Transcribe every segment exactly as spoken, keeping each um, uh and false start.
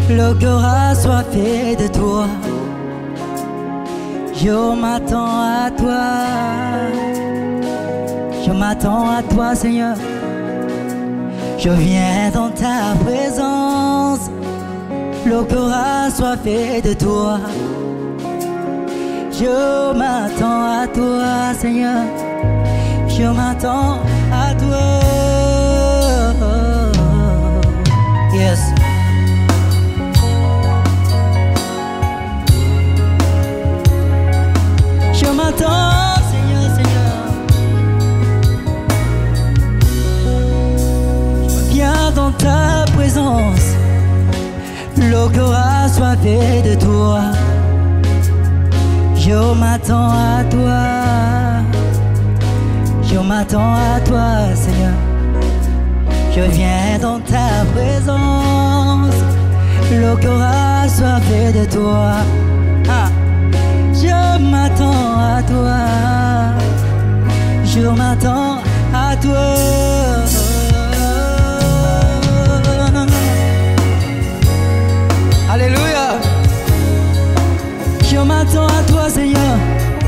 le cœur assoiffé de toi. Je m'attends à toi. Je m'attends à toi, Seigneur. Je viens dans ta présence, le cœur assoiffé de toi. Je m'attends à toi, Seigneur. Je m'attends à toi. Yes. Je m'attends, Seigneur, Seigneur. Je viens dans ta présence, le cœur assoiffé de toi. Je m'attends à toi. Je m'attends à toi, Seigneur. Je viens dans ta présence, le cœur assoiffé de toi. Ah. Je m'attends à toi. Je m'attends à toi. Alléluia. Je m'attends à toi, Seigneur.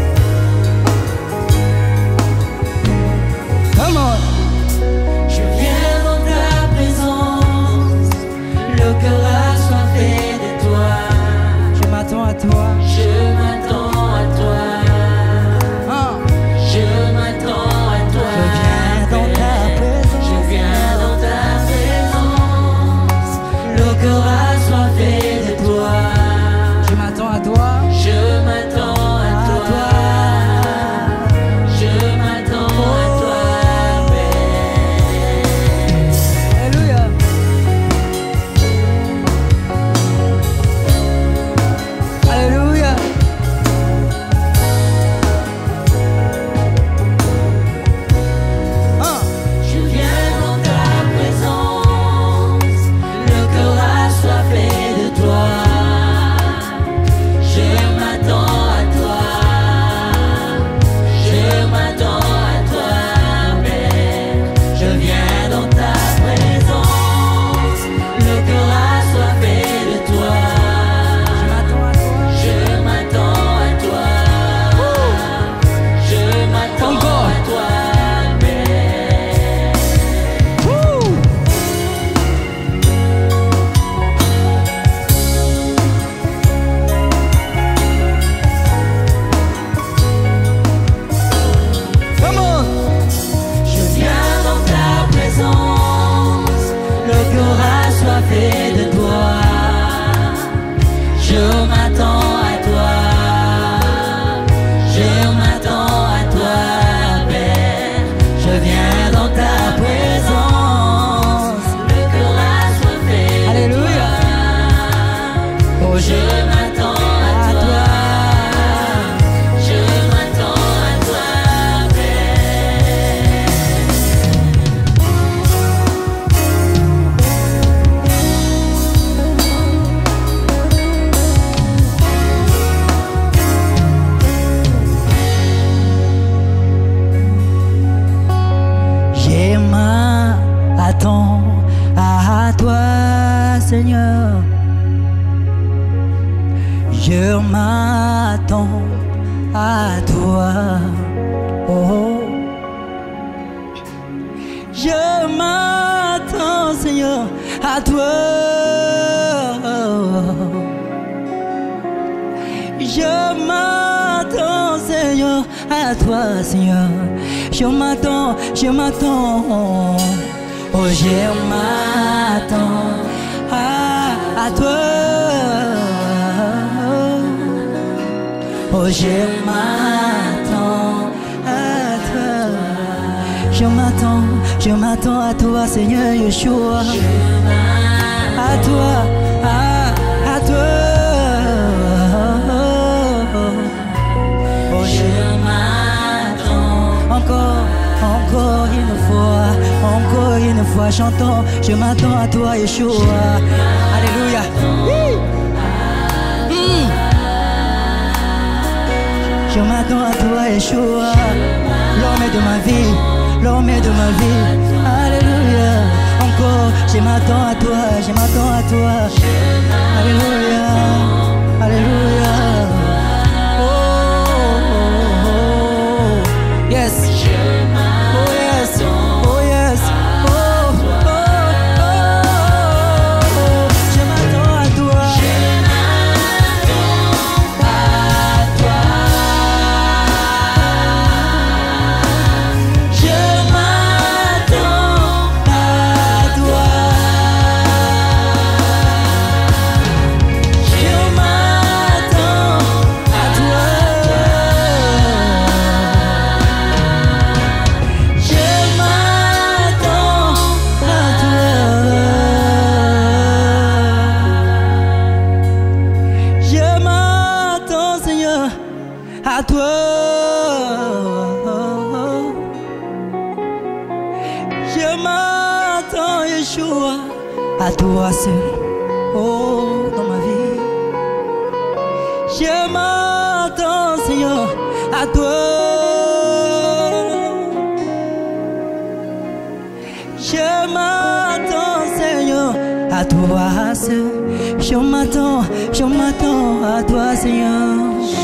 Come on. Je viens dans ta présence, le cœur assoiffé de toi. Je m'attends à toi. Je m'attends à toi. Ah. Je m'attends à toi. Je viens dans ta présence. Je viens dans ta présence, le cœur assoiffé de toi. Je m'attends à toi. Je m'attends à toi. Je m'attends à toi, Père. Alléluia. Alléluia. Ah. Je viens dans ta présence, le cœur assoiffé de toi. Je m'attends à toi. Je m'attends à toi, Père. Je viens dans ta présence, le cœur assoiffé de toi. Je m'attends à toi. Je m'attends à toi. Je m'attends Encore. à toi, Père. Woo. Come on. Je viens dans ta présence, le cœur assoiffé de toi. Je m'attends à toi. Je m'attends à toi, Père. Je viens dans ta présence, le cœur assoiffé de Alléluia. toi. Oh, Je je m'attends à toi. Je m'attends à toi, Père. Je m'attends à toi, Seigneur. Je m'attends à toi. Oh. Je m'attends, Seigneur, à toi. Je m'attends, Seigneur, à toi, Seigneur. Je m'attends, je m'attends. Oh, je m'attends à, à toi. Oh, je m'attends à toi. Je m'attends, je m'attends à toi, Seigneur Yeshua. À toi, à, à toi. Oh, je m'attends encore, encore une fois, encore une fois, chantons. Je m'attends à toi, Yeshua. Alléluia. Mm. Je m'attends à toi, Yeshua. L'homme de ma vie, l'homme de ma vie. Alléluia. encore, je m'attends à toi, je m'attends à toi. Alléluia, Alléluia. Oh, oh, oh. Yes. Oh yes, oh yes. Oh, oh, oh, oh. Je m'attends à toi. À toi, je m'attends, Yeshua, à toi seul, oh, dans ma vie. Je m'attends, Seigneur, à toi. Je m'attends, Seigneur, à toi seul. Je m'attends, je m'attends à toi, Seigneur.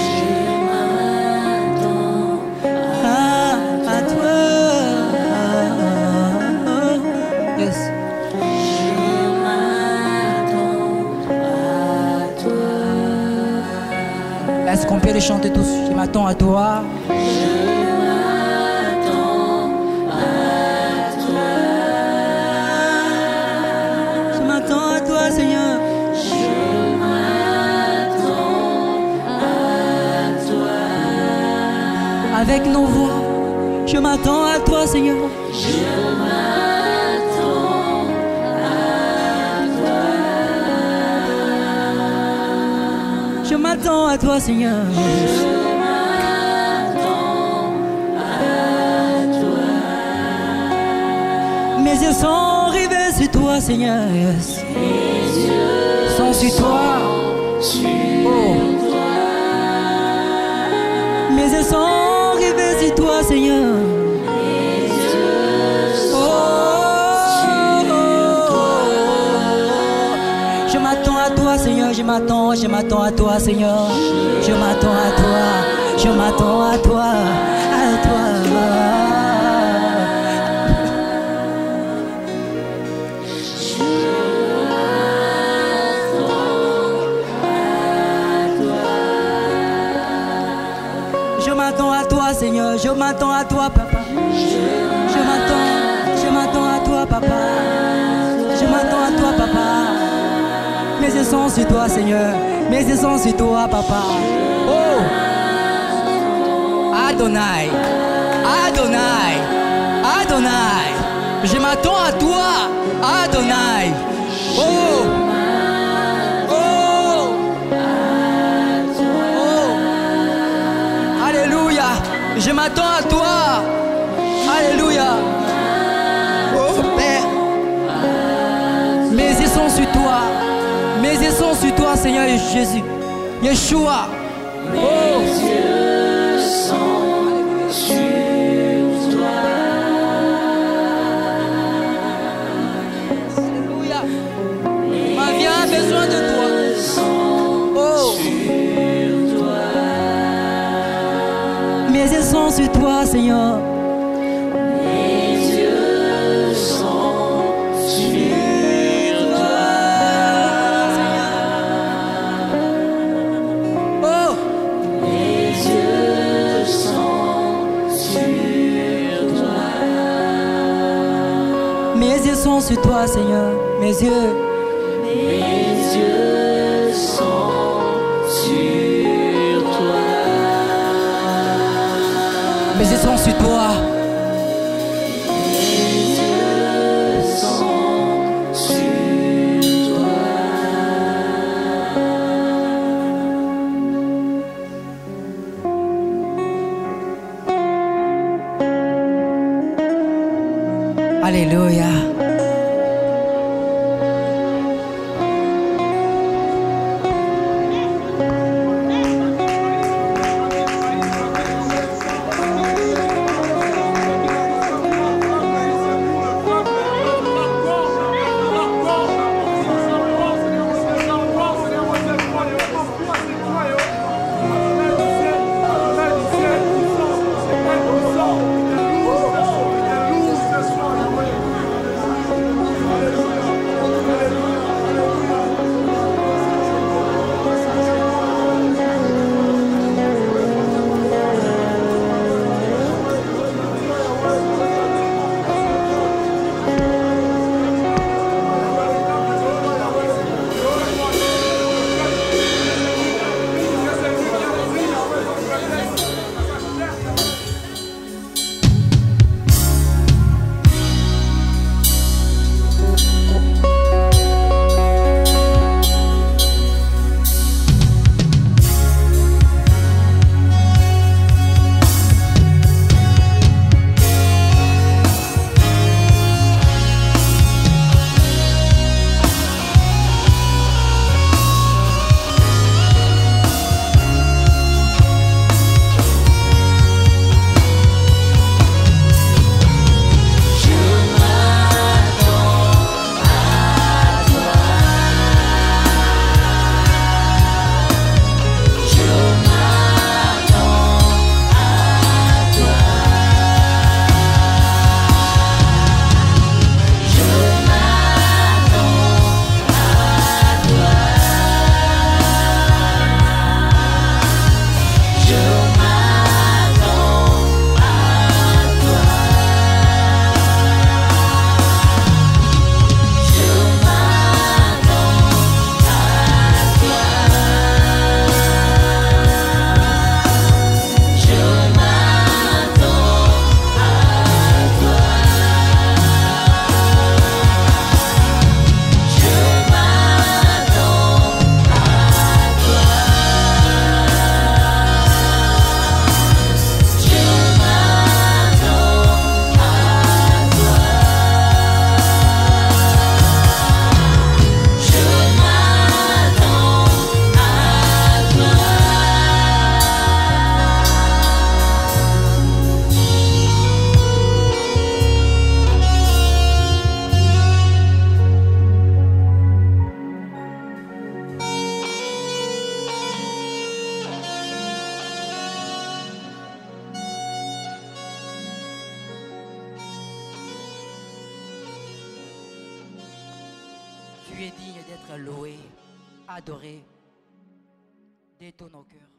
Est-ce qu'on peut les chanter tous? Je m'attends à toi. Je m'attends à toi. Je m'attends à toi, Seigneur. Je m'attends à toi. Avec nos voix, je m'attends à toi, Seigneur. Je m'attends à toi. Je m'attends à toi, Seigneur. Je m'attends à toi. Mes yeux sont rivés sur toi, Seigneur. Yes. Mes yeux sont sur toi. Sur Oh. toi. Mes yeux sont rivés sur toi, Seigneur. Mes yeux sont Oh. sur toi. Je m'attends à toi, Seigneur. Je m'attends, je m'attends à toi, Seigneur. Je m'attends à toi. Je m'attends à toi. À toi. Je m'attends à toi, Seigneur. Je m'attends à toi, Papa. Je m'attends, je m'attends à toi, Papa. Je m'attends à toi, Papa. Mes yeux sont sur toi, Seigneur. Mes yeux sont sur toi, Papa. Oh! Adonai. Adonai. Adonai. Je m'attends à toi, Adonai. Oh! Oh! Oh! Alléluia. Je m'attends à toi. Alléluia. Oh, Père. Mes yeux sont sur toi. Mes yeux sont sur toi, Seigneur Jésus. Yeshua. Mes Oh. yeux sont sur toi. Alléluia. Ma vie a besoin de toi. Oh. Sur toi. Mes yeux sont sur toi, Seigneur. Mes yeux sont sur toi. Oh. Mes yeux sont sur toi. Mes yeux sont sur toi, Seigneur. Mes yeux. Mes yeux sont sur toi. Mes yeux sont sur toi. Mes yeux sont sur toi. Alléluia. Tu es digne d'être loué, adoré de tous nos cœurs.